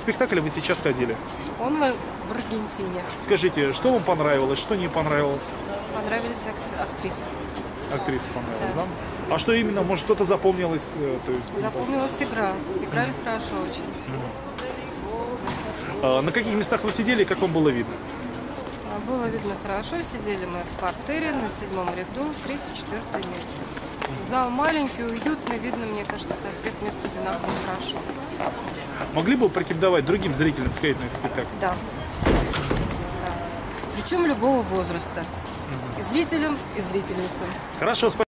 спектакль вы сейчас ходили? Он в Аргентине. Скажите, что вам понравилось, что не понравилось? Понравились актрисы. Актриса понравилась, да? А что именно? Может, что-то запомнилось? То есть... Запомнилась игра. Играли хорошо очень. На каких местах вы сидели и как вам было видно? Было видно хорошо. Сидели мы в партере на 7-м ряду, 3-4 место. Зал маленький, уютный. Видно, мне кажется, со всех мест одинаково хорошо. Могли бы порекомендовать другим зрителям сходить на этот спектакль? Да. Причем любого возраста. И зрителям, и зрительницам. Хорошо, спасибо.